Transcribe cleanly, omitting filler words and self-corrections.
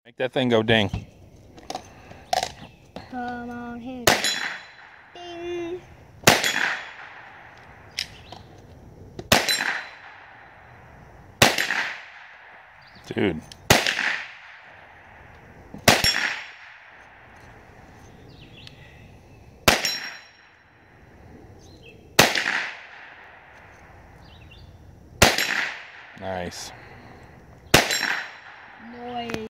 Make that thing go ding. Come on here. Ding. Dude. Nice. Noise.